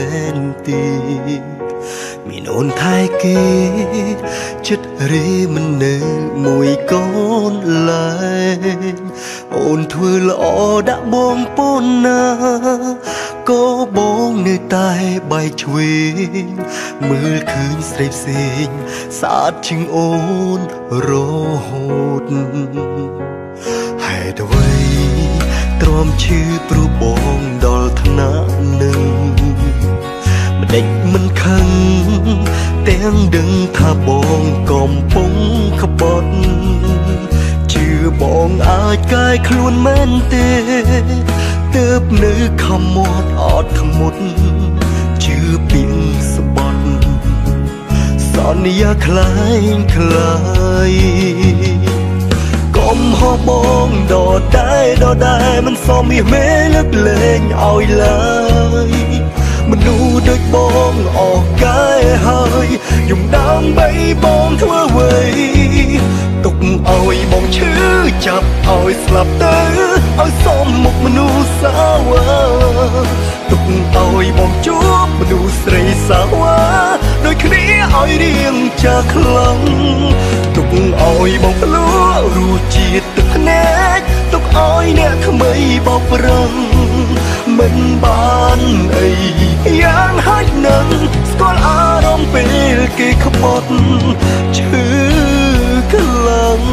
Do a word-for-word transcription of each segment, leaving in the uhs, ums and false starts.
មែនទេមានអូនថែគេចិត្តរីមិននៅមួយកូនឡើយអូនធ្វើល្អដាក់បងពូនណាក៏បងនៅតែបែកឆ្វេងមើលឃើញស្រីផ្សេងស្អាតជាងអូនរហូតហេតុអ្វីទ្រាំឈឺព្រោះបងដល់ថ្នាក់នឹងមិនដេចមិនខឹងទាំងដឹងថាបងកំពុងក្បត់ជឿបងអាចកែខ្លួនមែនទេទើបនៅខំមាត់អត់ខ្មុតជឿពីងស្បត់សន្យាខ្លាយខ្លាយកុំហោះបងដដែលដដែលមិនសមមាសមេលើកលែងឲ្យឡើយមនុស្សដូចបងអស់កាយហើយយំដើម្បីបងធ្វើអ្វីទុកឲ្យបងឈឺចាប់ឲ្យស្លាប់ទៅឲ្យសមមុខមនុស្សសាវ៉ាទុកឲ្យបងជួបមនុស្សស្រីសាវ៉ាដូចគ្នាឲ្យរៀងចាស់ខ្លាំងទុកឲ្យបងភ្លួរសជាតិទឹកភ្នែកទុកឲ្យអ្នកថ្មីបោកប្រឹងមិនបានអីយ៉ាងហោចនឹងស្គាល់អារម្មណ៍ពេលគេក្បត់ឈឺខ្លាំង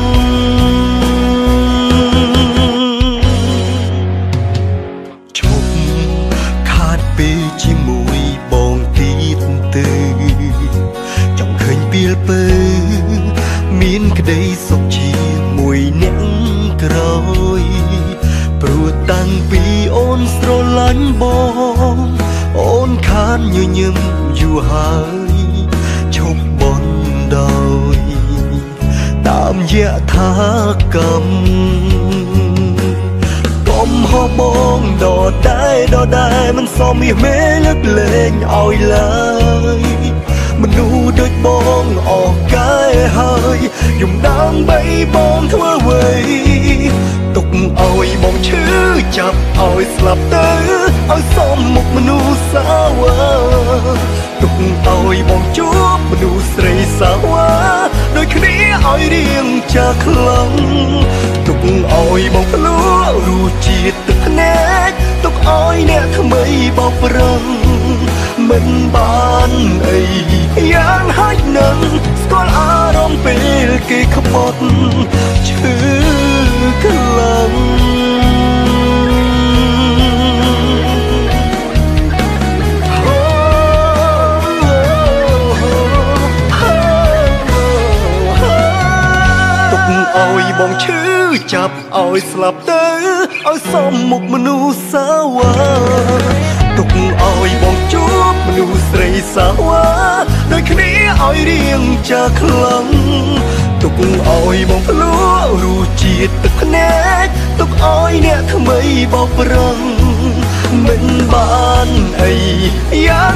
ឈប់ខាតពេលជាមួយបងទៀតទៅចង់ឃើញពេលពើមានក្តីសុខជាមួយអ្នកក្រោយព្រោះតាំងពីអូនស្រឡាញ់បងអូនខានញញឹមយូរហើយឈប់បន់ដោយតាមយថាកម្មកុំហោះបងដដែលដដែលមិនសមមាសមេលើកលែងឲ្យឡើយមនុស្សដូចបងអស់កាយហើយយំដើម្បីបងធ្វើអ្វីទុកឲ្យបងឈឺចាប់ឲ្យស្លាប់ទៅឲ្យសមមុខមនុស្សសាវ៉ាទុកឲ្យបងជួបមនុស្សស្រីសាវ៉ាដូចគ្នាឲ្យរៀងចាស់ខ្លាំងទុកឲ្យបងភ្លួរសជាតិទឹកភ្នែកទុកឲ្យអ្នកថ្មីបោកប្រឹងមិនបានអីយ៉ាងហោចនឹងស្គាល់អារម្មណ៍ពេលគេក្បត់ឈឺខ្លាំងឲ្យបងឈឺចាប់ឲ្យស្លាប់ទៅឲ្យសមមុខមនុស្សសាវ៉ាទុកឲ្យបងជួបមនុស្សស្រីសាវ៉ាដូចគ្នាឲ្យរៀងចាស់ខ្លាំងទុកឲ្យបងភ្លួរសជាតិទឹកភ្នែកទុកឲ្យអ្នកថ្មីបោកប្រឹងមិនបានអីយ៉ា